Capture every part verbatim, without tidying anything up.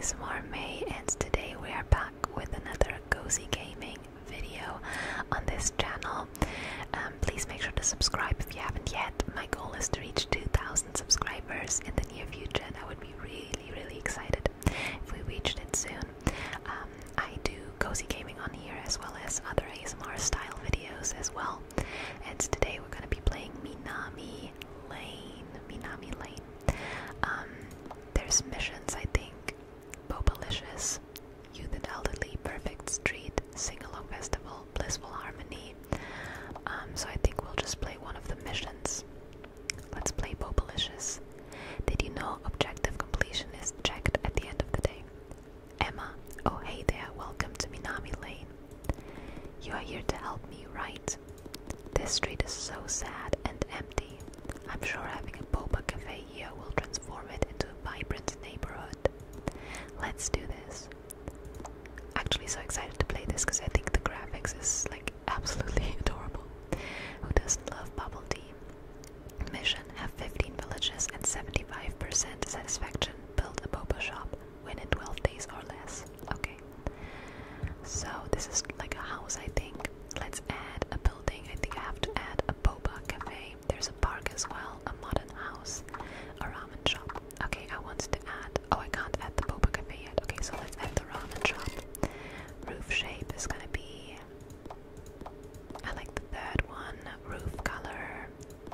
S M R May, and today we are back with another cozy gaming video on this channel. Um, please make sure to subscribe if you haven't yet. My goal is to reach two thousand subscribers in the near future, and I would be really, really excited if we reached it soon. Um, I do cozy gaming on here as well as other A S M R style videos as well. And today we're going to be playing Minami Lane. Minami Lane. Um, there's missions, I think. Bobalicious, Youth and Elderly, Perfect Street, Sing-Along Festival, Blissful Harmony. Um, so I think we'll just play one of the missions. Let's play Bobalicious. Did you know objective completion is checked at the end of the day? Emma, oh hey there, welcome to Minami Lane. You are here to help me, right? This street is so sad and empty. I'm sure having a boba cafe here will transform it into a vibrant neighborhood. Let's do this. Actually so excited to play this because I think the graphics is like absolutely adorable. Who doesn't love bubble tea? Mission, have fifteen villages and seventy-five percent satisfaction. Build a boba shop. Win in twelve days or less. Okay. So this is like a house, I think. Let's add a building. I think I have to add a boba cafe. There's a park as well, a modern house, a ramen shop. Okay, I want to add... Oh, I can't add the boba cafe yet. Okay, so let's add the ramen shop. Roof shape is gonna be... I like the third one. Roof color.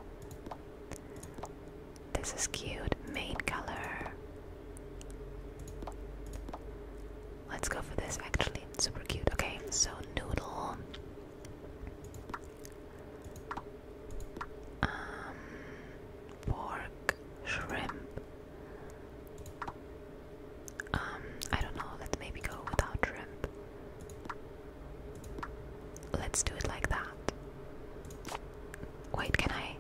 This is cute. Main color. Let's go for this, actually. Super cute. Okay, so noodle. Um, pork, shrimp. Um, I don't know. Let's maybe go without shrimp. Let's do it like that. Wait, can I?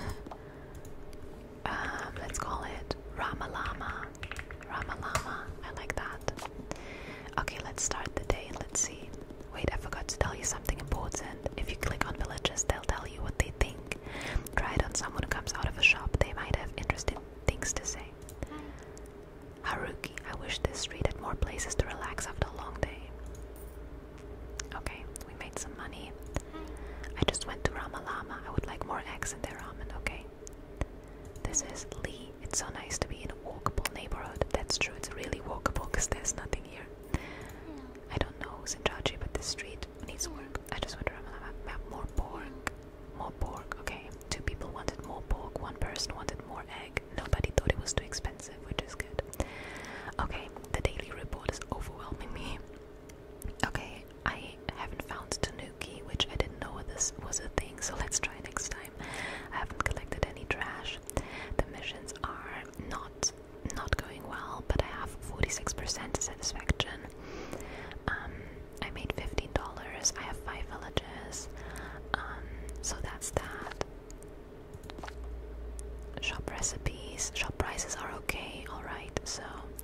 um, let's call it Ramalama. Ramalama. I like that. Okay, let's start the day and let's see. Wait, I forgot to tell you something important. If you click on villages, they'll tell you what they think. Try it on someone who comes out of a shop. They might have interesting things to say. Haruki, I wish this street had more places to relax after a long day. Okay, we made some money. I just went to Ramalama. I would like more eggs in their ramen, okay? This is Lee. It's so nice to be in a walkable neighborhood. That's true, it's really walkable because there's nothing here. I don't know who's in charge here, but this street needs work. I just went to Ramalama. Have more pork. More pork, okay. Two people wanted more pork, one person wanted more egg. Nobody thought it was too expensive, which is good. Okay, the daily report is overwhelming me. Okay, I haven't found Tanuki, which I didn't know this was a thing, so let's try next time. I haven't collected any trash. The missions are not not going well, but I have forty-six percent satisfaction. Um, I made fifteen dollars. I have five villages. Um, so that's that. Shop recipes. Shop prices are okay. Alright, so...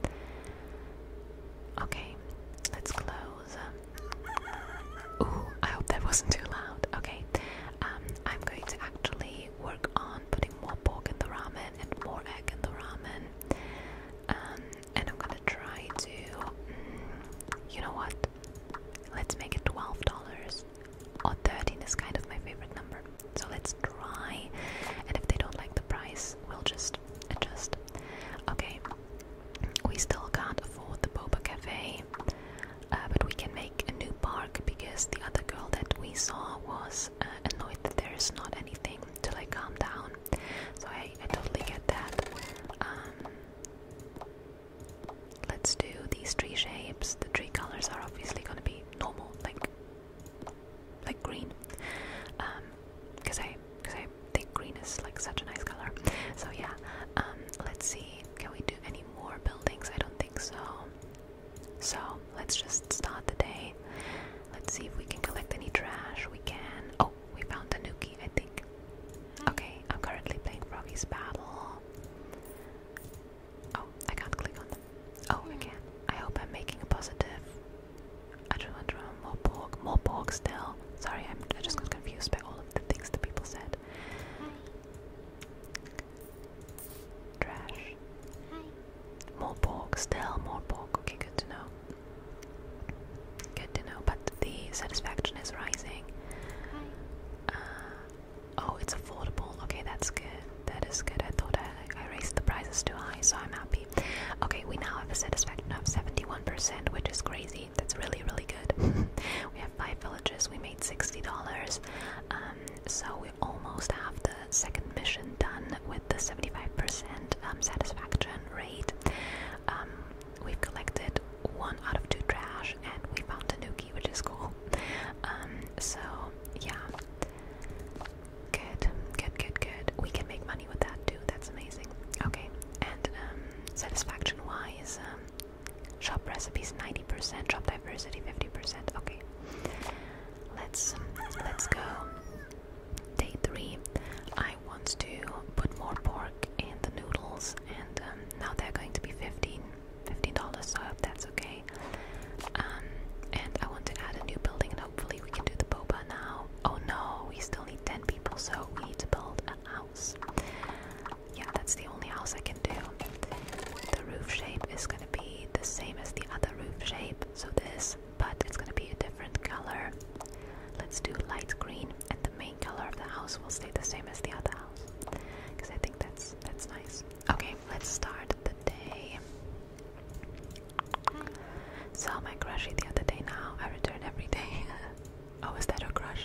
Okay, let's close. Ooh, I hope that wasn't too loud. Okay, um, I'm going to actually work on putting more pork in the ramen and more egg in the ramen. Um, and I'm gonna try to... Mm, you know what? Let's make it twelve dollars. Or thirteen is kind of my favorite number. So let's try. And if they don't like the price, we'll just adjust. Okay. We still can't afford the boba cafe. Uh, but we can make a new park because the other girl that we saw was uh, annoyed that there's not anything to like calm down. So I, I totally get that. Um, let's do these tree shapes. The tree colors are obviously gonna be normal, like like green. Um, because I because I think green is like such a nice color. So yeah. Um, let's see. Can we do any more buildings? I don't think so. So let's just start the day. Let's see if we can collect any trash. We can. Oh, we found Tanuki, I think. Okay, I'm currently playing Froggy's Battle. Oh, I can't click on them. Oh, I can. I hope I'm making a positive. I just want to run more pork. More pork still. Sorry, I'm, I just got confused by all of the things that people said. Trash. More pork still. More pork. Okay, good. that's good. That is good. I thought I, I raised the prices too high, so I'm happy. Okay, we now have a satisfaction of seventy-one percent, which is crazy. That's really, really good. We have five villages. We made sixty dollars. Um, so we almost have the second mission done with the seventy-five percent um, satisfaction rate. Um, we've collected one out of two trash, and we found Tanuki, which is cool. Um, so yeah, good, good, good, good. We can make money with that too. That's amazing. Okay, and um, satisfaction-wise, um, shop recipes ninety percent, shop diversity fifty percent. Okay, let's let's go. Day three. I want to put more pork in the noodles, and um, now they're going to be fifteen dollars, so I hope that's okay. Um, and I want to add a new building, and hopefully we can do the boba now. Oh no, we still need ten people, so we need to build a house. Yeah, that's the only house I can do. The roof shape is going to be the same as the other roof shape, so this, but it's going to be a different color. Let's do light green, and the main color of the house will stay the same as the other house, because I think that's that's nice. Okay, let's start the day. Saw my crushie the other day now. I return every day. Oh, is that her crush?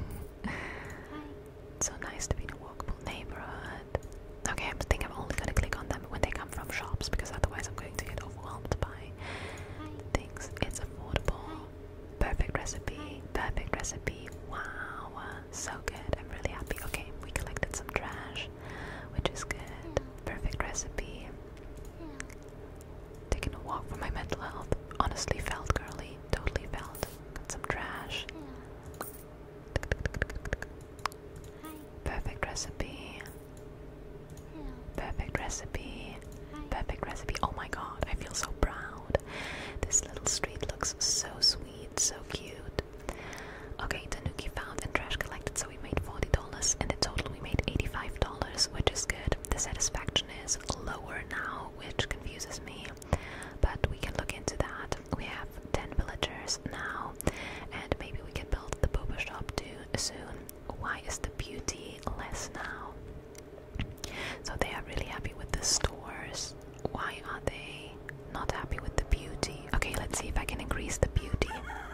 It's so nice to be in a walkable neighborhood. Okay, I think I'm only gonna click on them when they come from shops, because otherwise I'm going to get overwhelmed by things. It's affordable. Perfect recipe. Perfect recipe. Wow. So good. I'm really happy. Okay, we collected some trash, which is good. Perfect recipe. Taking a walk for my mental health. Honestly felt, girly. Totally felt. Got some trash. Perfect recipe. Perfect recipe. Perfect recipe. Oh my god, I feel so proud. This little street looks so sweet, so cute. Okay, Tanuki found and trash collected, so we made forty dollars, and in total we made eighty-five dollars, which is good. The satisfaction is lower now, which confuses me, but we can look into that. We have ten villagers now, and maybe we can build the boba shop too soon. Why is the beauty less now? So they are really happy with the stores. Why are they not happy with the beauty? Okay, let's see if I can increase the beauty.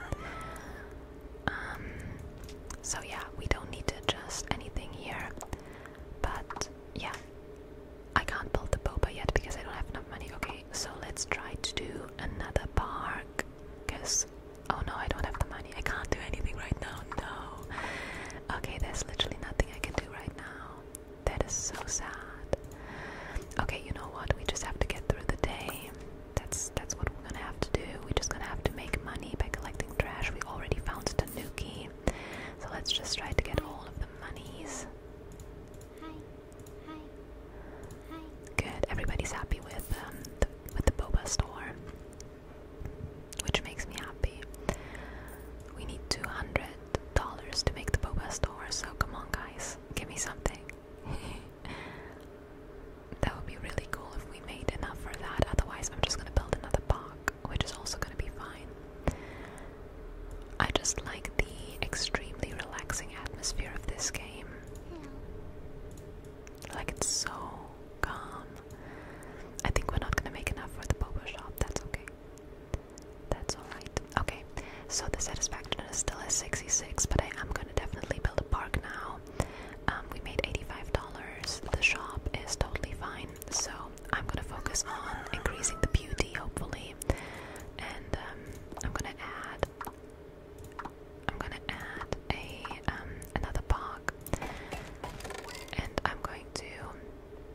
Um, so yeah, we don't need to adjust anything here, but yeah, I can't build the boba yet because I don't have enough money. Okay, so let's try to do another park, because, oh no, I don't have the money. I can't do anything right now, no. Okay, there's literally nothing I can do right now. That is so sad. Okay, you know what? We just have to get through the day. That's that's what we're gonna have to do. We're just gonna have to make money by collecting trash. We already found Tanuki, so let's just try to get all of the monies. Good. Everybody's happy with um the, with the boba store, which makes me happy. We need two hundred dollars to make the boba store, so come on, guys, give me something. That would be really cool if we made enough for that. Otherwise, I'm just gonna build another park, which is also gonna be fine. I just like the extremely relaxing atmosphere of this game. Like, it's so calm. I think we're not gonna make enough for the boba shop. That's okay. That's alright. Okay, so the satisfaction is still at sixty-six, but I am gonna definitely build a park now. Um, we made eighty-five dollars. The shop is totally fine, so I'm gonna focus on increasing the beauty, hopefully. And um, I'm gonna add, I'm gonna add a um, another park, and I'm going to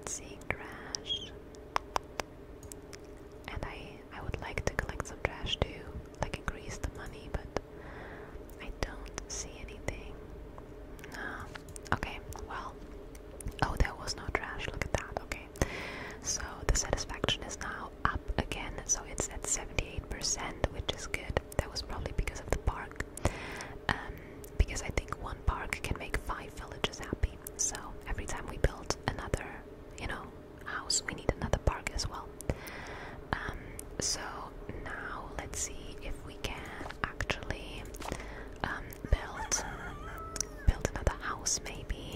not seeing trash. And I, I would like to collect some trash too, like increase the money, but I don't see anything. No. Okay, well. Oh, there was no trash. Look at that. Okay. So the satisfaction is now up again. So it's at seventy-eight percent, which is good. That was probably because of the park. Um, because I think one park can make five villages happy. So every time we build another, you know, house, we need another park as well. Um, so now let's see if we can actually um, build build another house, maybe.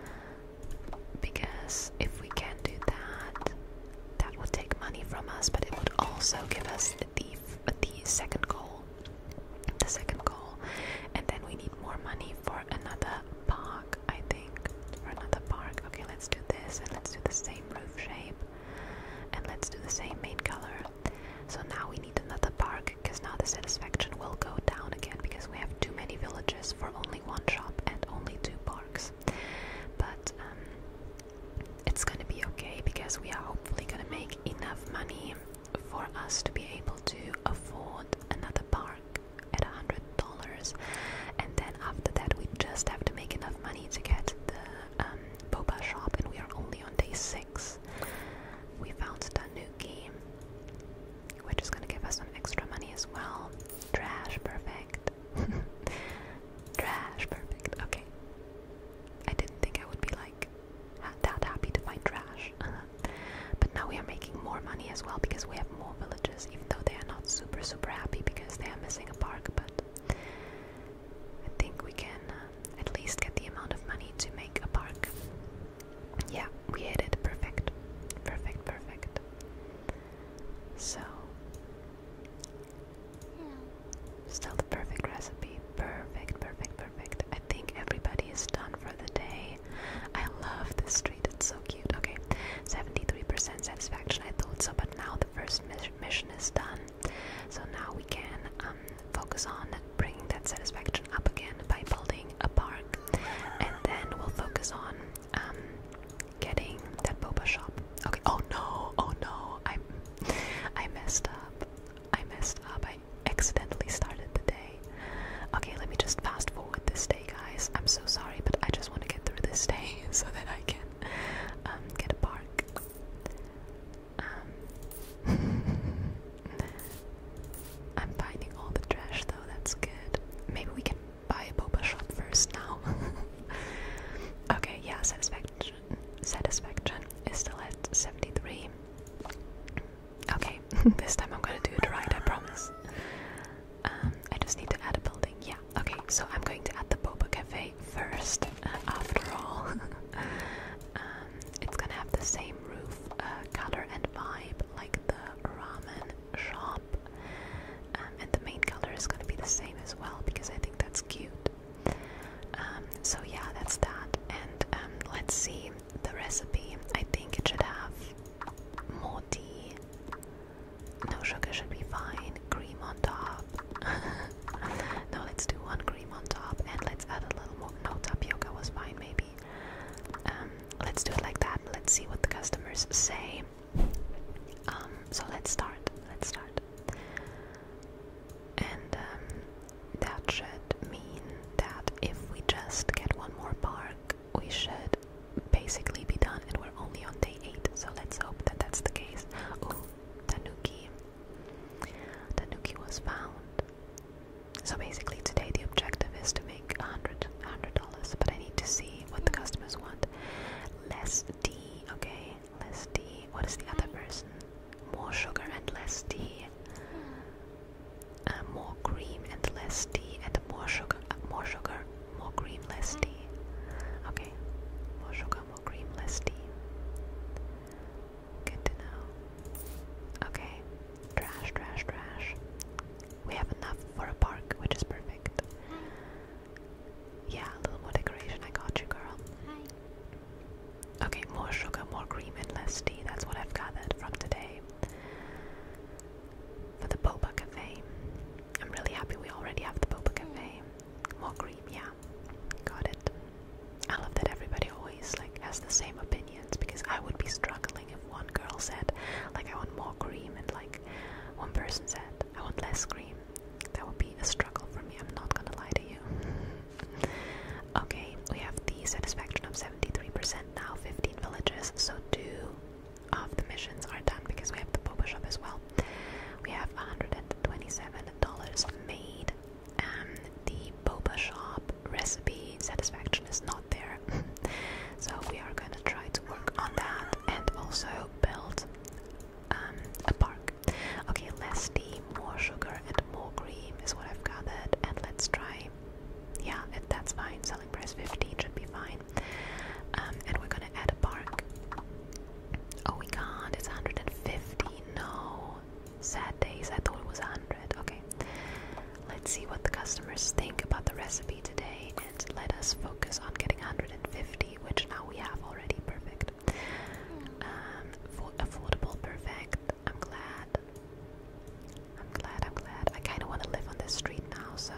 Because if we can do that, that would take money from us, but it would also give us the the second goal, the second goal, and then we need more money for another park. I think for another park. Okay, let's do this, and let's do the same roof shape, and let's do the same main color. So now we need another park, because now the satisfaction will go down again because we have too many villages for only one shop and only two parks. But um, it's gonna be okay because we are hopefully gonna make enough money for us to be able to afford another park at a hundred dollars, and then after that we just have to make enough money to get the um, boba shop, and we are only on day six. We found Tanuki, which is gonna give us some extra money as well. Trash, perfect. Trash, perfect. Okay. I didn't think I would be like that happy to find trash. But now we are making more money as well because we have more villages, even though they are not super super happy because they are missing a park. But I think we can uh, at least get the amount of money to make a park. Yeah, we hit it. Perfect. Perfect, perfect. So, still the perfect recipe. Perfect, perfect, perfect. I think everybody is done for the day. I love this street, it's so cute. Okay, seventy-three percent satisfaction, I thought so, but now the first mission is done. So now we can um, focus on bringing that satisfaction up again by building a park. And then we'll focus on um, getting that boba shop. Okay, oh no, oh no, I, I messed up. I messed up, I accidentally started the day. Okay, let me just fast forward this day, guys. I'm so sorry, but I just want to get through this day so that I can um, get a park. Um, I'm finding all the trash though, that's good. Maybe we can buy a boba shop first now. Okay, yeah, satisfaction. Satisfaction is still at seventy-three. Okay, this time I'm gonna do it right, I promise. Um, I just need to add a building. Yeah, okay, so I'm going to add the boba cafe first, uh, after all. um, it's gonna have the same roof uh, color and vibe like the ramen shop. Um, and the main color is gonna be the same as well because I think that's cute. Um, so yeah, that's that. And um, let's see the recipe. I think it should have more tea. No sugar should be fine. Cream on top. No, let's do one cream on top and let's add a little more. No, tapioca was fine, maybe. Um, let's do it like that. Let's see what the customers say. Um, so let's start. Let's start. And um, that should mean that if we just get one more park, we should basically be done, and we're only on day eight. So let's hope that that's the case. Ooh, Tanuki. Tanuki was found. So basically today the objective is to make a hundred hundred dollars, but I need to see what the customers want. Less tea, okay? Less tea. What is the other person? More sugar and less tea. Uh, more cream and less tea, and more sugar, uh, more sugar, more cream, less tea. Okay, more sugar, more cream, less tea. Good to know. Okay, trash, trash, trash. We have enough for a park, which is perfect. Yeah, a little more decoration. I got you, girl. Okay, more sugar, more cream, and less tea. That's what I've gathered from today. For the boba cafe. I'm really happy we already have the boba cafe. More cream, yeah. Got it. I love that everybody always like has the same opinions because I would be said, like, I want more cream, and like one person said, I want less cream. That would be a struggle for me, I'm not gonna lie to you. Okay, we have the satisfaction of seventy-three percent now, fifteen villages, so two of the missions are done because we have the boba shop as well. We have one hundred twenty-seven dollars made. Um, the boba shop recipe satisfaction is not there, so we are gonna try to work on that and also build um, a park. Okay, less tea, more sugar, and more cream is what I've gathered, and let's try. Yeah, it, that's fine. Selling price fifteen should be fine. Um, and we're gonna add a park. Oh, we can't. It's one hundred fifty. No. Sad days. I thought it was one hundred. Okay. Let's see what the customers think about the recipe today, and let us focus on getting one hundred fifty, which now we have already. Perfect. Um, for affordable. Perfect. I'm glad. I'm glad. I'm glad. I kind of want to live on this street now, so.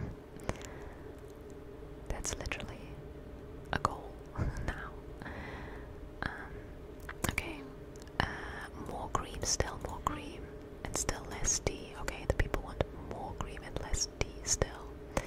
That's literally a goal now. Um, okay. Uh, more cream, still more cream, and still less tea. Okay, the people want more cream and less tea still.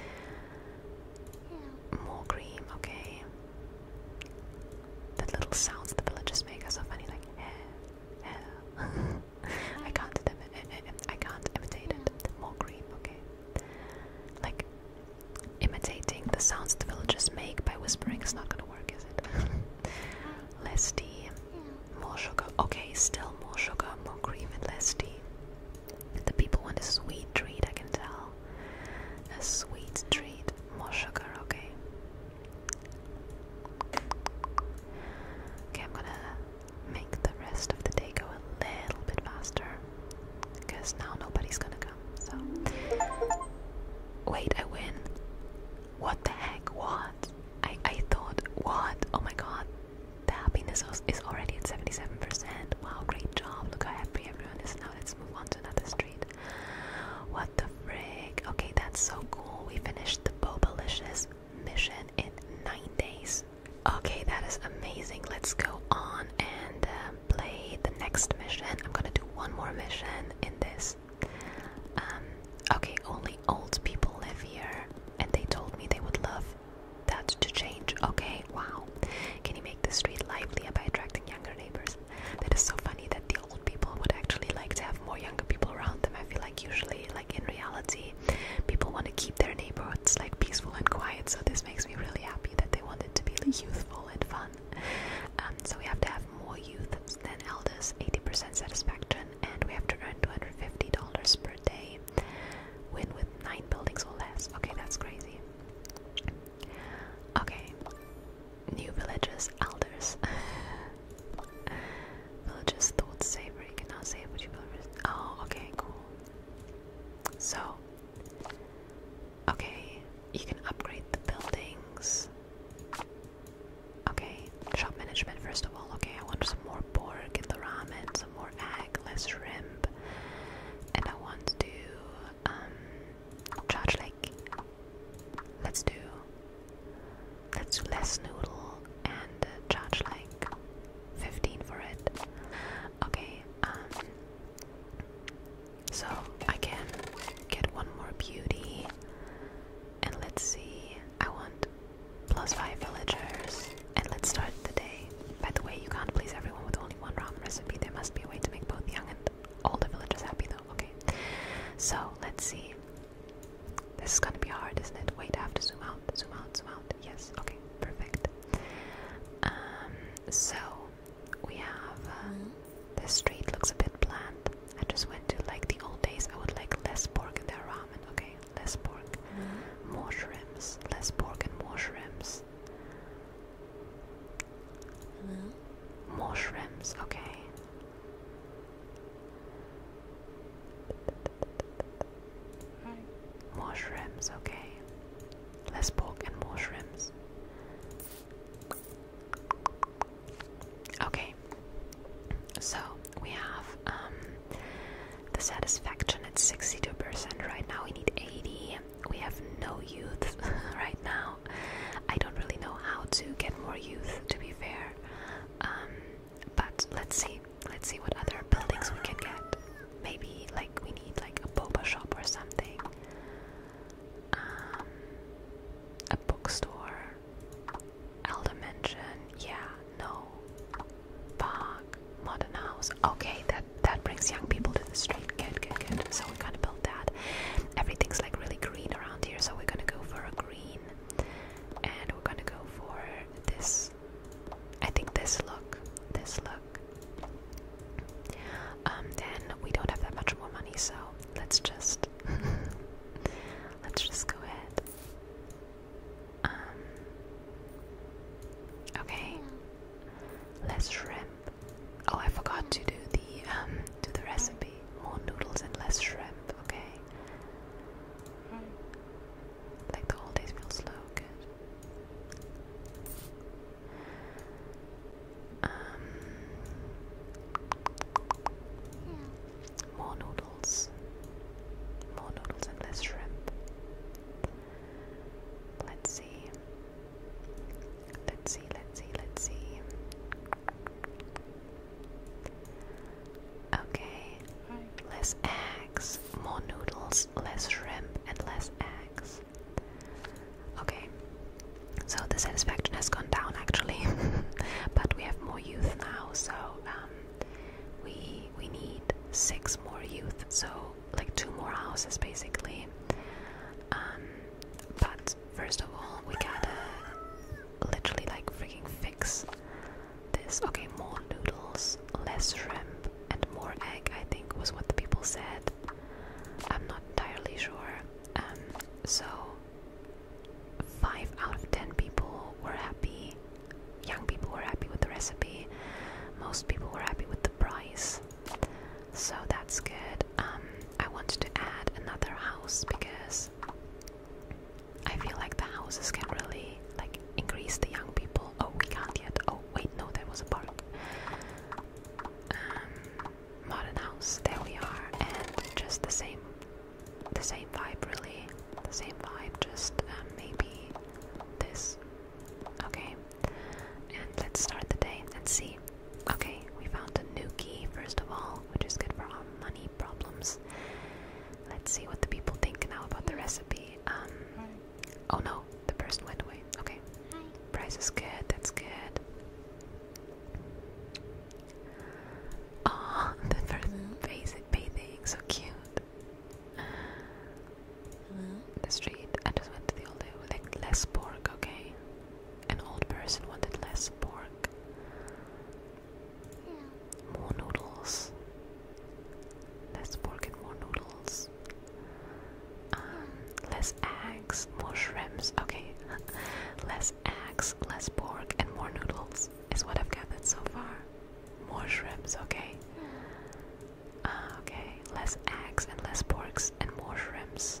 More cream, okay. That little sounds the villagers make are so funny, like eh, eh. I can't I can't imitate it. More cream, okay. Like imitating the sounds the villagers make by whispering is not gonna work, is it? Less tea, more sugar. Okay, still more sugar, more cream, and less tea. The people want a sweet treat, I can tell. A sweet treat, more sugar, okay. Okay, I'm gonna make the rest of the day go a little bit faster, because now nobody's gonna come, so. Wait, I win. What the heck? What? I, I thought, what? Oh my god. The happiness is already at seventy-seven percent. Wow, great job. Look how happy everyone is now. Let's move on to another street. What the frick? Okay, that's so cool. We finished the Bobalicious mission in nine days. Okay, that is amazing. Let's go on and uh, play the next mission. I'm gonna do one more mission in this. Um, okay, only old people live here, and they told me they would love that to change. Okay, wow. Can you make the street livelier by attracting younger neighbors? That is so funny that the old people would actually like to have more younger people around them. I feel like usually, like in reality, people want to keep their neighborhoods like peaceful and quiet, so this makes me really happy that they want it to be youthful and fun. Um, so we have to have more youth than elders, eighty percent satisfaction, and we have to earn two hundred fifty dollars per day. Win with nine buildings or less. Okay, that's crazy. Okay. New villages, elders. Villages thought savory. Can now save what you build. Oh, okay, cool. So, okay, you can upgrade the buildings. Okay, shop management first of all. Okay, I want some more pork in the ramen, some more egg, less shrimp, and I want to do um charge like let's do let's do less noodle and uh, charge like fifteen for it. Okay, um so I can get one more beauty, and let's see, I want plus five villagers, and let's start the day. By the way, you can't please everyone with only one ramen recipe. There must be a way to make both young and older villagers happy though. Okay, so let's see. This is gonna be hard, isn't it? Wait, I have to zoom out, zoom out, zoom out. Yes, okay, perfect. Um, so we have uh, this street looks a bit bland. I just went to like the old days. I would like less pork in their ramen. Okay, less pork, more shrimps, less pork and more shrimps. More shrimps. Okay. More shrimps, okay. Less pork and more shrimps. Okay. So we have um the satisfaction at sixty-two percent right now. We need eighty. We have no youth right now. I don't really know how to get more youth, to be fair. Um but let's see. Let's see what house. Okay, that that brings young people to the street. Good, good, good. So we're gonna build that. Everything's like really green around here, so we're gonna go for a green, and we're gonna go for this. I think this look, this look. Um, then we don't have that much more money, so let's just let's just go ahead. Um, okay, less shrimp. Oh, I forgot to do the um do the recipe. More noodles and less shrimp. Okay. Like the old days feel slow. Good. Um, more noodles. More noodles and less shrimp. Let's see. Let's see, let's see, let's see. Okay. Less eggs, more noodles, less shrimp, and less eggs. Okay. So the satisfaction has gone down actually. But we have more youth now, so um we we need six more youth. So like two more houses basically. Um but first of all we gotta literally like freaking fix this. Okay, more noodles, less shrimp, and more egg, I think was what the people said. I'm not entirely sure. Um, so five out of ten people were happy. Young people were happy with the recipe. Most people were happy with the price. So that's good. Um, I wanted to add another house because I feel like the houses can really like increase the young people. Oh, we can't yet. Oh, wait, no, there was a park. Um, modern house. There we are, and just the same, the same vibe, really. The same vibe. Just um, maybe this. Okay, and let's start the day and see. Okay, we found a new key first of all, which is good for our money problems. Let's see what the people think now about the recipe. Um. Oh no, the person went away. Okay. Hi. Price is good, that's good. Oh, the person basic bathing, so cute. Hello? The street. I just went to the old day with like less pork, okay. An old person wanted less pork. Yeah. More noodles. Less pork and more noodles. Um, less eggs, more shrimps. Okay, less eggs, less pork, and more noodles is what I've gathered so far. More shrimps, okay. Uh, okay, less eggs and less porks and more shrimps.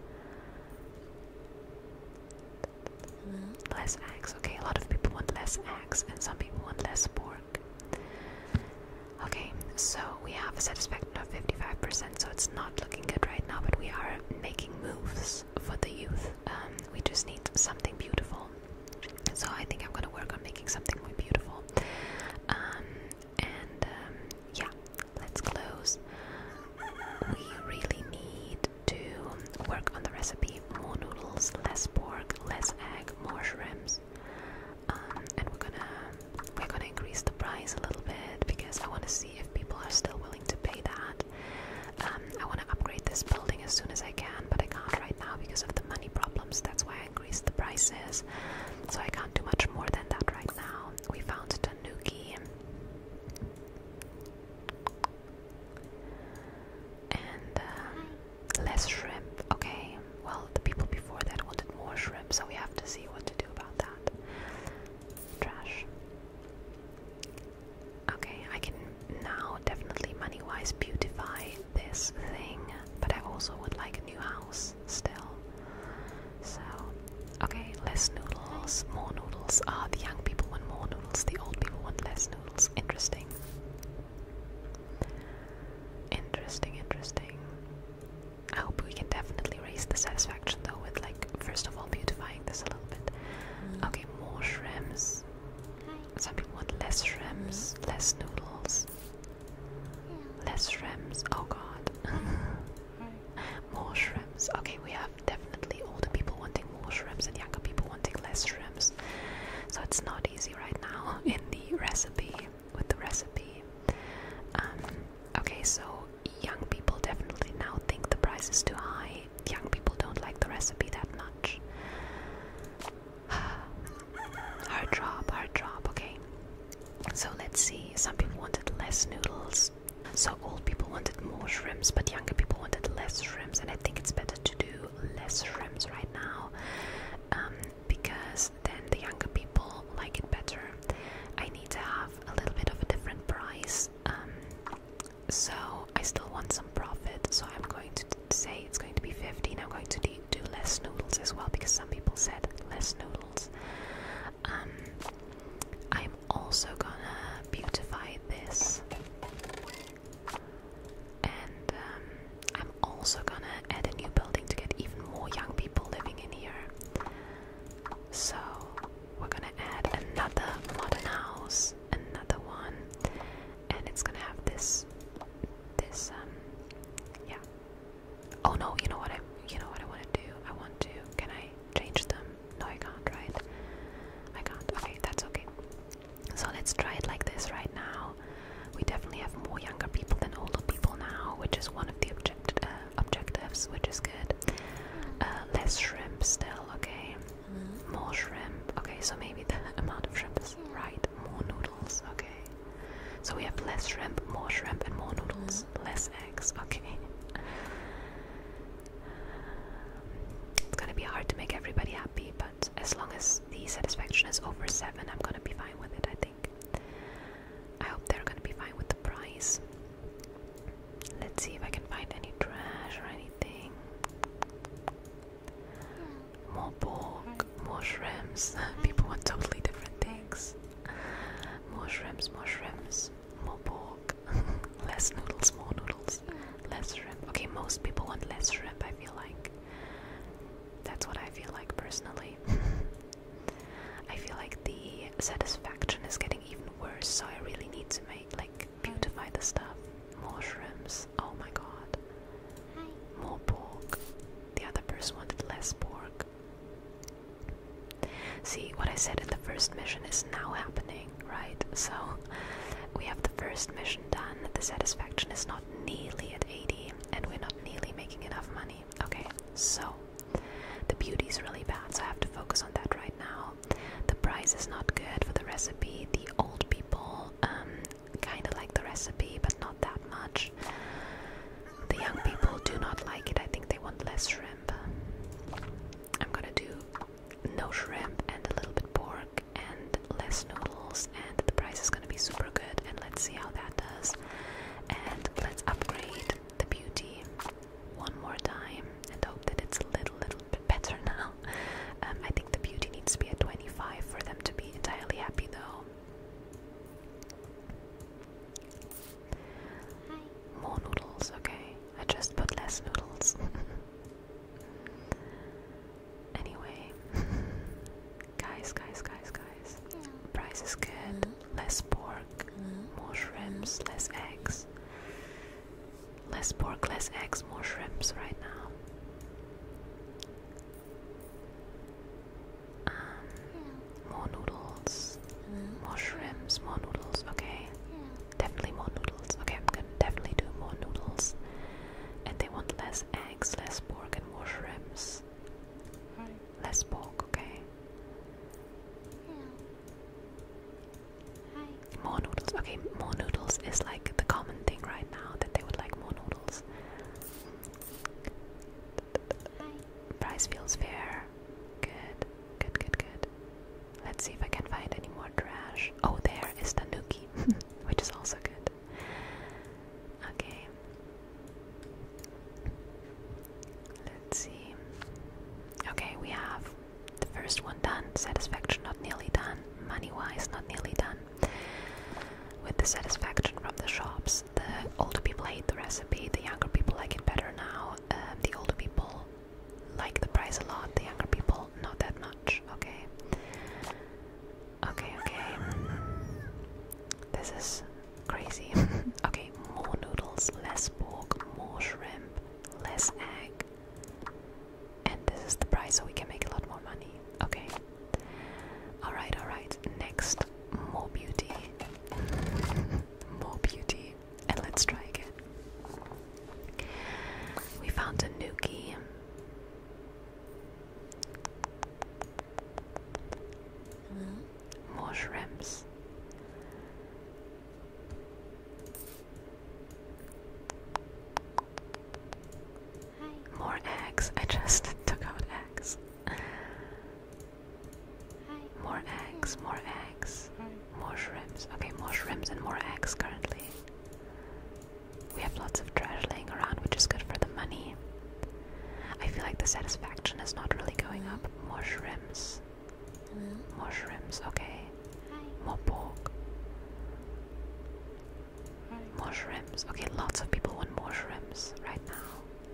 Less eggs. Okay, a lot of people want less eggs and some people want less pork. Okay, so we have a satisfaction of fifty-five percent, so it's not looking good right now, but we are making moves for the youth. Um, we just need something beautiful. So I think I'm gonna work on making something more beautiful. Um, and um, yeah, let's close. We really need to work on the recipe. More noodles, less pork, less egg, more shrimps. Um, and we're gonna we're gonna increase the price a little bit because I want to see if people are still willing to pay that. Um, I want to upgrade this building as soon as I can, but I can't right now because of the money problems. That's why I increased the prices. So I can't do much more than that right now. We found Tanuki. And uh, less shrimp. Okay, well, the people before that wanted more shrimp, so we have to see what to do about that. Trash. Okay, I can now definitely money-wise beautify this thing, but I also would like a new house still. So, okay, less noodles, more noodles. Ah, the young people want more noodles, the old people want less noodles. Interesting. Interesting, interesting. I hope we can definitely raise the satisfaction though with like, first of all, beautifying this a little bit. Mm. Okay, more shrimps. Hi. Some people want less shrimps, mm. less noodles. Yeah. Less shrimps, oh god. More shrimps. Okay, we have definitely older people wanting more shrimps and younger people wanting less shrimps. So it's not easy right now in the recipe, with the recipe. Um, less noodles. So old people wanted more shrimps, but younger people wanted less shrimps, and I think it's better to do less shrimps right now, um, because then the younger people like it better. I need to have a little bit of a different price, um, so I still want some profit, so I'm going to say it's going to be fifteen. I'm going to do, do less noodles as well, because some people said less noodles. Um, I'm also gonna beautify this. And um, I'm also gonna add a new building to get even more young people living in here. So we're gonna add another modern house, another one, and it's gonna have this, this, um, yeah. Oh no, you know what I, you know what I want to do? I want to. Can I change them? No, I can't. Right? I can't. Okay, that's okay. So let's try it like this right now. We definitely have more younger people than older people now, which is one of the object uh, objectives, which is good. Uh, less shrimp still, okay. More shrimp, okay. So maybe the amount of shrimp is right. More noodles, okay. So we have less shrimp, more shrimp, and more noodles. Less eggs, okay. It's gonna be hard to make everybody happy, but as long as the satisfaction is over seven, I'm gonna be fine with it, I think. I hope they're gonna be fine with the price. Let's see if I can find any trash or anything. More pork, more shrimps. People want totally different things. More shrimps, more shrimps, more pork. Less noodles, more noodles. Less shrimp. Okay, most people want less shrimp, I feel like. That's what I feel like personally. I feel like the satisfaction is getting even worse, so I really need to make, like, beautify the stuff. More shrimps. Oh my god. More pork. The other person wanted less pork. See, what I said in the first mission is now happening, right? So, we have the first mission done. The satisfaction is not nearly at eighty, and we're not nearly making enough money. Okay, so the beauty is really bad, so I have to focus on that right now. The price is not good for the recipe. The old people um, kind of like the recipe, but not that much. The young people do not like it. I think they want less shrimp. I'm gonna do no shrimp and a little bit pork and less noodles, and the price is gonna be super good, and let's see how that does. And let's upgrade the beauty one more time and hope that it's a little, little bit better now. Um, I think the beauty needs to be at twenty-five for them to be entirely happy though. More noodles, okay. I just put less noodles. Anyway. Guys, guys, guys, guys. Price is good. Less pork, more shrimps, less eggs. Less pork, less eggs, more shrimps right now. Um, more noodles, more shrimps, more noodles, okay. Definitely more noodles. Okay, I'm gonna definitely do more noodles. And they want less eggs, less pork, and more shrimps. Less pork, okay. More noodles. Okay, more noodles is like the common thing right now, that they would like more noodles. Price feels fair. Good, good, good, good. Let's see if I can find any more trash. Oh, there is Tanuki, which is also good. Okay. Let's see. Okay, we have the first one done. Satisfaction not nearly done. Money-wise, not nearly done. With the satisfaction from the shops, the older people hate the recipe, the younger people like it better now. Um, the older people like the price a lot, the younger people not that much. Okay. Okay, okay. This is crazy. Okay, more noodles, less pork, more shrimp, less egg. And this is the price, so we can make a lot more money. Okay. Alright, alright. Next, more beauty. More beauty. And let's try again. We found a Nuki. More shrimps. satisfaction is not really going up. More shrimps. More shrimps, okay. More pork. More shrimps. Okay, lots of people want more shrimps right now.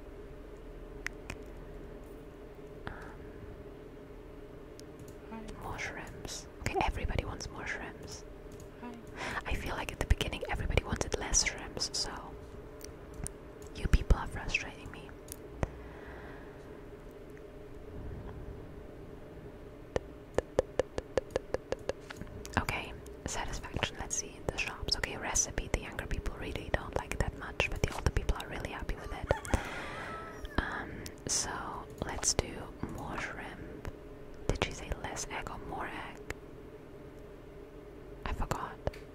Um, more shrimps. Okay, everybody wants more shrimps. I feel like at the beginning everybody wanted less shrimps, so you people are frustrating me. Okay, satisfaction. Let's see the shops. Okay, recipe. The younger people really don't like it that much, but the older people are really happy with it. Um, so let's do more shrimp. Did she say less egg or more egg? I forgot.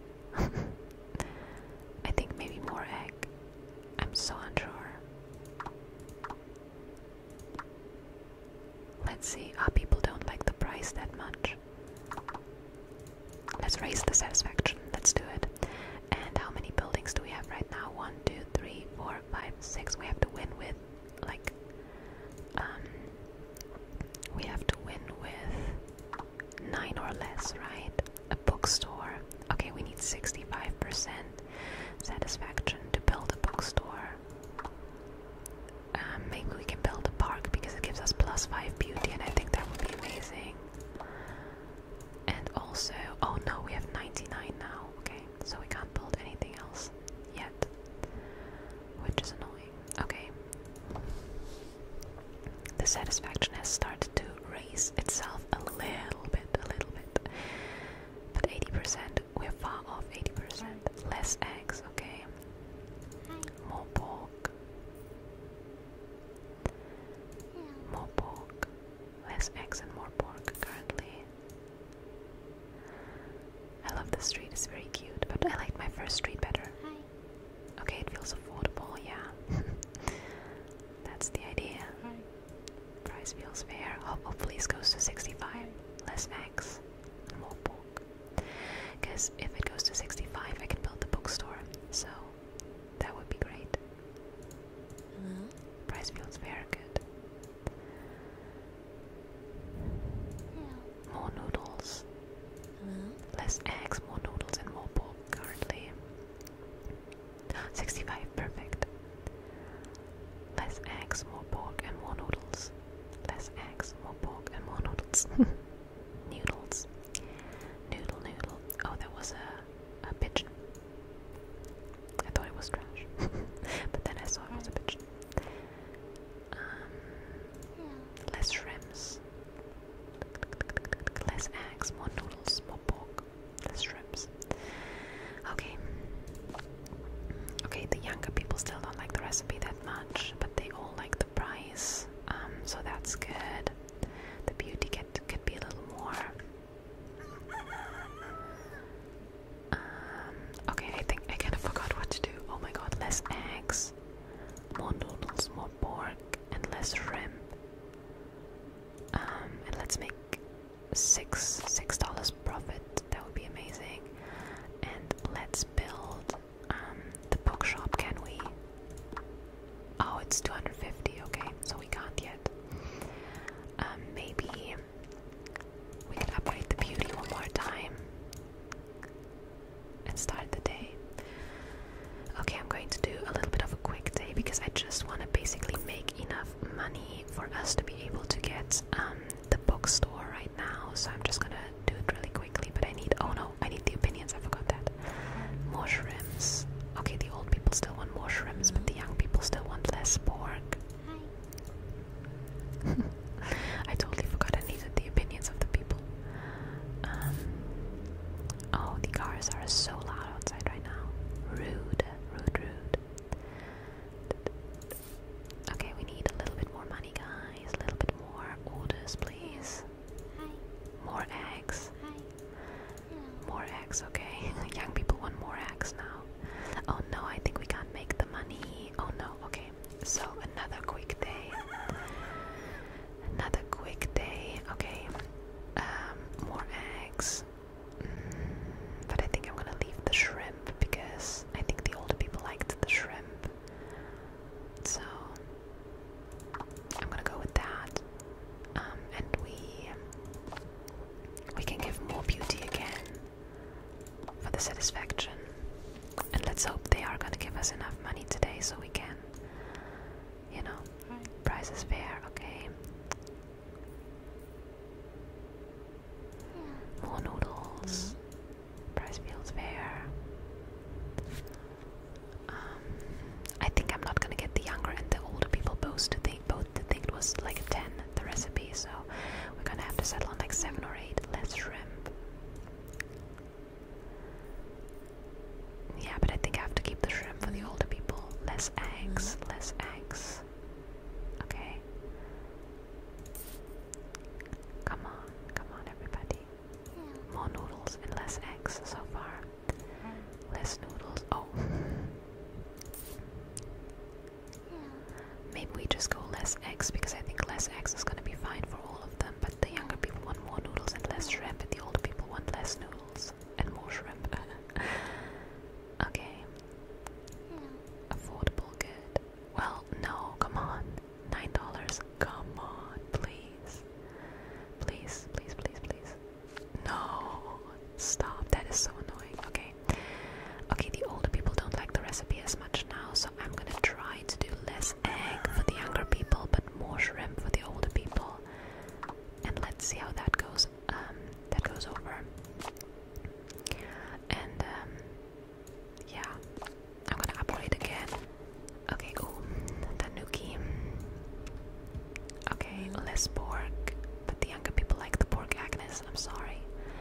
I think maybe more egg. I'm so unsure. Let's see. Ah, people don't like the price that much. Let's raise the satisfaction. Let's do it. And how many buildings do we have right now? One, two, three, four, five, six. We have to win with, like, um, we have to win with nine or less, right? A bookstore. Okay, we need sixty-five percent satisfaction to build a bookstore. Um, maybe we can build a park because it gives us plus five beauty, and I think that would be amazing. And also, oh no, we have ninety-nine now. Okay, so we can't build anything else yet, which is annoying. Okay, the satisfaction has started to raise itself a little bit, a little bit, but eighty percent, we're far off eighty percent. Less eggs, okay. More pork. More pork. Less eggs and more pork currently. I love the street, it's very cute, but I like my first street better. Okay, it feels affordable, yeah. That's the idea. Price feels fair. Ho hopefully this goes to sixty-five. Less eggs, more pork. Because if it goes to sixty-five, I can build the bookstore. So that would be great. Hello? Price feels very good. Hello. More noodles. Hello? Less eggs, more noodles, and more pork currently. sixty-five, perfect. Less eggs, more pork, and more noodles. Less eggs, more pork, and more noodles. Noodles. Noodle, noodle. Oh, there was a, a pigeon. I thought it was trash. But then I saw it was a pigeon. Um, less shrimps. Less eggs, more noodles, more pork. Less shrimps. Okay. Okay, the younger people still don't like the recipe that much, but they all like the price. Um, so that's good. The beauty could, could be a little more. Um, okay, I think I kind of forgot what to do. Oh my god, less eggs, more noodles, more pork, and less shrimp. Um, and let's make six six dollars profit. That would be amazing. And let's build um the bookshop. Can we? Oh, it's two hundred fifty. Okay, so we can't yet. Um, maybe we can upgrade the beauty one more time and start the day. Okay, I'm going to do a little bit of a quick day because I just want to basically make enough money for us to be able to get um, the bookstore right now. So I'm just gonna do it really quickly. But I need, oh no, I need the opinions. I forgot that. More shrimps. Okay, the old people still want more shrimps, but the young people still want less pork. us enough money today so we can, you know, price is fair, okay. More noodles. Price feels fair. Um, I think I'm not gonna get the younger and the older people both to think both to think it was like a ten, the recipe, so we're gonna have to settle on like seven or eight. Less shrimp. Yeah, but I think I have to keep the shrimp for the older people. Less eggs, less eggs. Okay. Come on, come on everybody. More noodles and less eggs so far. Less noodles. Oh. Maybe we just go less eggs because I think less eggs is gonna be fine for all of them, but the younger people want more noodles and less shrimp, and the older people want less noodles and more shrimp. Okay. Affordable, good. Well, no, come on. Nine dollars. Come on, please. Please, please, please, please. No. Stop. That is so annoying. Okay. Okay, the older people don't like the recipe as much now, so I'm gonna try to do less egg for the younger people, but more shrimp for the older people. And let's see how that goes. Um, that goes over. And um, yeah, I'm gonna upgrade again. Okay, cool. Tanuki. Okay, less pork, but the younger people like the pork, Agnes. I'm sorry.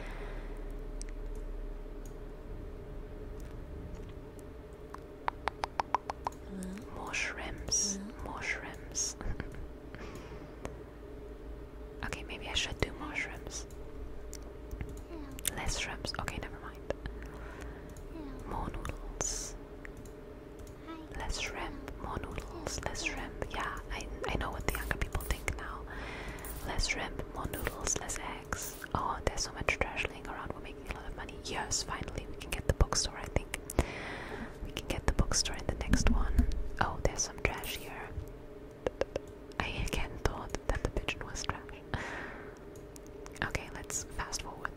More shrimps. More shrimps. Okay, maybe I should do more shrimps. Less shrimps. Okay, never mind. More noodles. Less shrimp. More noodles. Less shrimp. Yeah, I I know what the younger people think now. Less shrimp. More noodles. Less eggs. Oh, there's so much trash laying around. We're making a lot of money. Yes, finally we can get the bookstore. I think we can get the bookstore in the next one. Oh, there's some trash here. I again thought that the pigeon was trash. Okay, let's fast forward.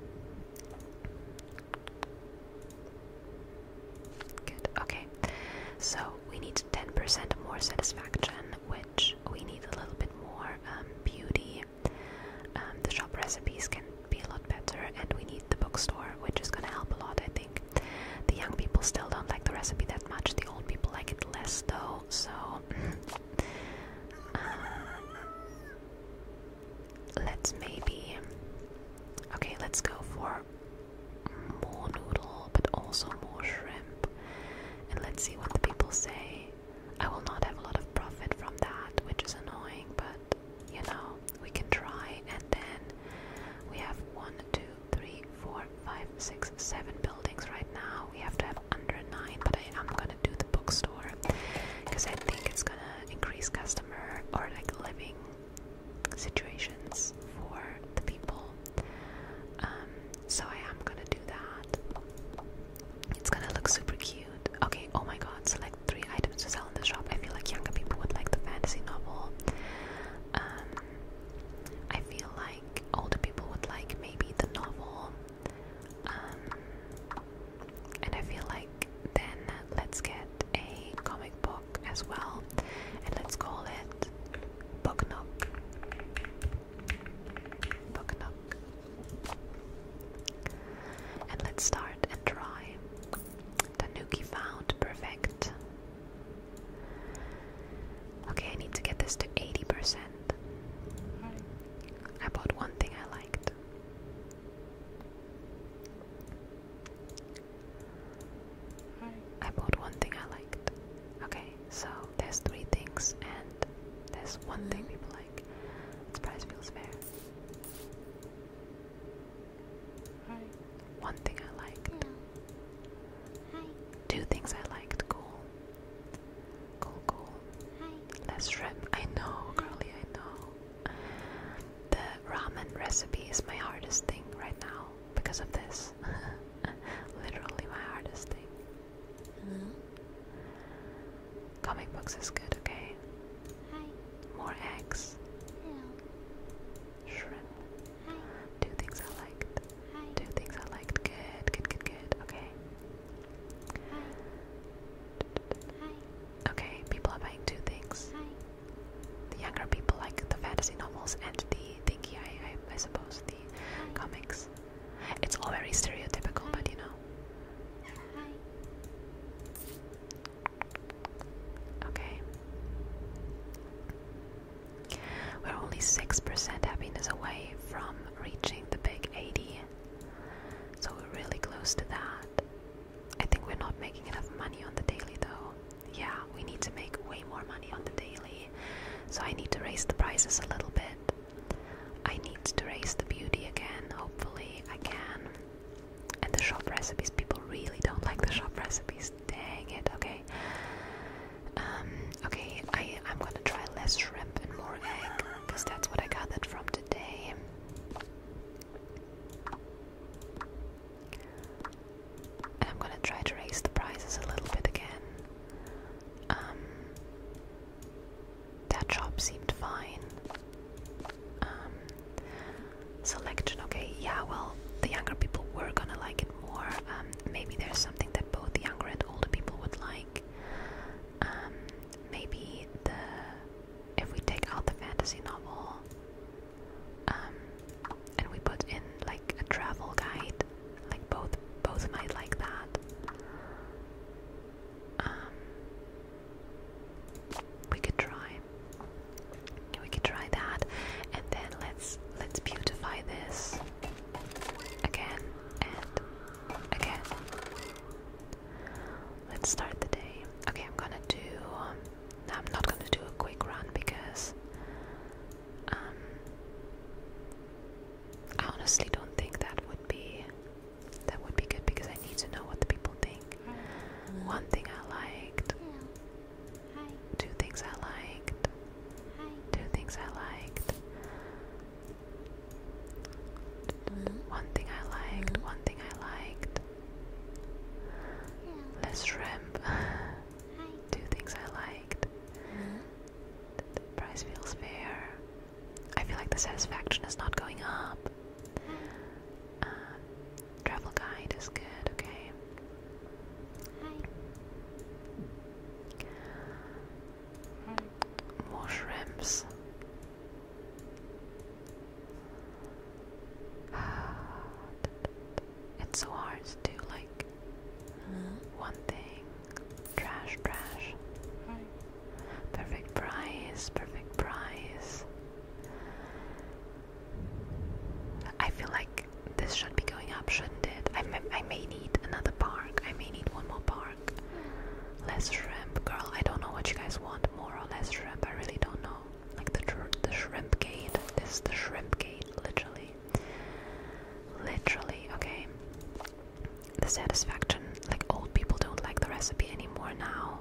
Good, okay. So we need ten percent more satisfaction, which we need a little bit more um, beauty. Um, the shop recipes can be a lot better, and we need the bookstore, which is gonna help a lot, I think. The young people still don't like the recipe that much, the old people like it less though, so uh, let's maybe, okay, let's go for more noodle, but also more shrimp, and let's see what the people say. I will not have a lot of profit from that, which is annoying, but you know, we can try. And then we have one, two, three, four, five, six, seven buildings right now. We have to have under nine, but I am gonna do the bookstore because I think it's gonna increase customer or like living situations for the people. Um, so I am gonna do that. It's gonna look super cute. Okay, oh my god, select three items to sell in the shop. I feel like younger people would like the fantasy novel. Um, I feel like older people would like maybe the novel. Um, and I feel like then let's get a comic book as well. And let's call it Book Nook. Book Nook. And let's start and try. Tanuki found. Perfect. Okay, I need to get this to eighty percent. I bought one thing I liked. I bought one thing I liked. Okay, so there's three things and there's one thing people like. This price feels fair. One thing I liked. Two things I liked. Cool. Cool, cool. Less shrimp. I know, girly, I know. The ramen recipe is my hardest thing right now because of this. Literally my hardest thing. Comic books is good, okay? More eggs. Shrimp. Two things I liked. Two things I liked. Good, good, good, good. Okay. So I need to raise the prices a little bit. I need to raise the beauty again. Hopefully I can. And the shop recipes, people really don't like the shop recipes. Dang it. Okay. Um, okay, I, I'm gonna try less shrimp and more egg, because that's what I gathered from today. And I'm gonna try to raise the prices a little bit again. Um, that shop seemed fine. Um, selection, okay, yeah, well, the younger people were gonna like it more. Um, maybe there's something that both the younger and older people would like. Um, maybe the if we take out the fantasy novel, um, and we put in like a travel guide, like both both might like that. Um, we could try. We could try that, and then let's let's beautify this again and again. Let's start the day. Okay, I'm gonna do. Um, I'm not gonna do a quick run because um, I honestly don't think that would be that would be good because I need to know what the people think. One thing I liked. Two things I liked. Two things I liked. One thing I liked. One thing I liked. Less shrimp. Two things I liked. The price feels fair. I feel like the satisfaction is not going up. Um, travel guide is good, okay. More shrimps. It's so hard to do like one thing. Trash, trash. Perfect price, perfect price. I feel like this should be going up, shouldn't it? I may, I may need another park. I may need one more park. Less shrimp. Girl, I don't know what you guys want. More or less shrimp. I really don't know. Like the, the shrimp gate. This is the shrimp gate, literally. Literally, okay. The satisfaction. Like, old people don't like the recipe anymore now.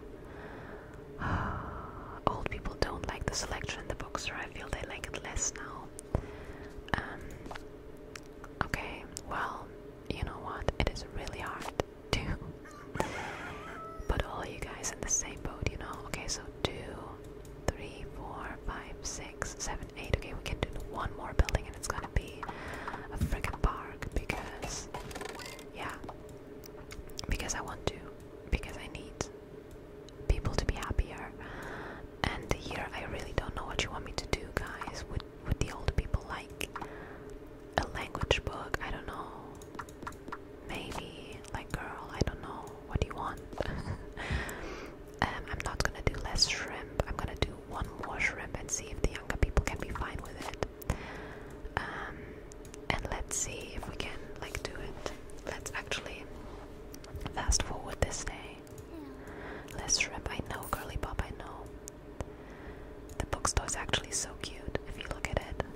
Old people don't like the selection in the bookstore. I feel they like it less now. Um, okay, well, you know what? It is really hard to put all you guys in the same boat, you know? Okay, so two, three, four, five, six, seven, eight. Okay, we can do one more building and it's gonna be a freaking park because, yeah, because I want to, because I need people to be happier. And here I really don't know what you want me to do, guys. Would would the older people like a language book? I don't know. Maybe, like, girl, I don't know. What do you want? um, I'm not gonna do less shrimp. I'm gonna do one more shrimp and see if the younger people can be fine with it. Um, and let's see if we can like do it. Let's actually fast forward this day. Less shrimp, I know, girly pop, I know. The bookstore is actually so cute if you look at it.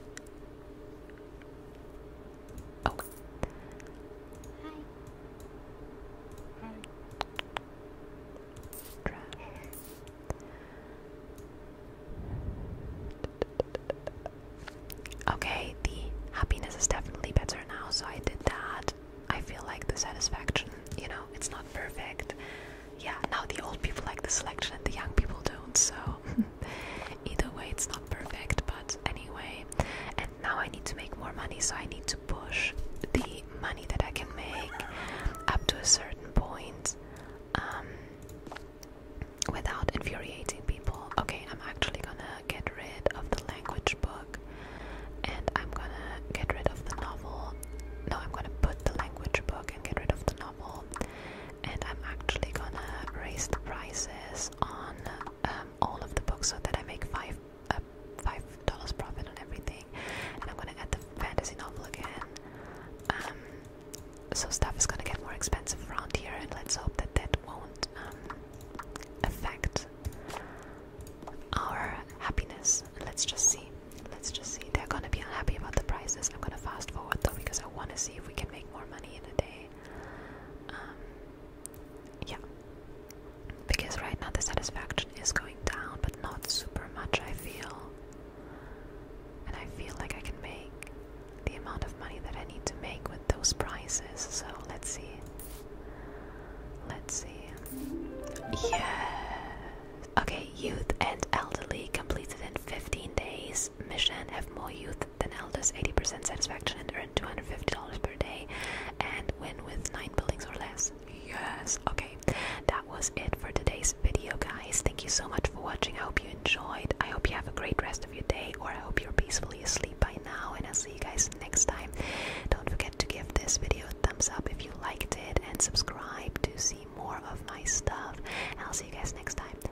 Oh. Hi. Trash. Okay, the happiness is definitely better now, so I did that. I feel like the satisfaction, you know, it's not perfect. Yeah, now the old people like the selection and the young people don't, so either way it's not perfect, but anyway. And now I need to make more money, so I need to push the money that I can make up to a certain point um, without infuriating people. Okay, I'm actually gonna get rid of the language book and I'm gonna get rid of the novel. No, I'm gonna put the language book and get rid of the novel. And I'm actually gonna raise the prices on um, all of the books so that I make five uh, five dollars profit on everything. And I'm gonna add the fantasy novel again. Um, so stuff is gonna get more expensive around Yeah. Okay, youth and elderly completed in fifteen days. Mission: have more youth than elders, eighty percent satisfaction, and earn two hundred fifty dollars per day. And win with nine buildings or less. Yes. Okay, that was it for today's video, guys. Thank you so much for watching. I hope you enjoyed. I hope you have a great rest of your day, or I hope you're peacefully asleep by now. And I'll see you guys next time. Don't forget to give this video a thumbs up if you liked it, and subscribe to see more of my stuff. And I'll see you guys next time.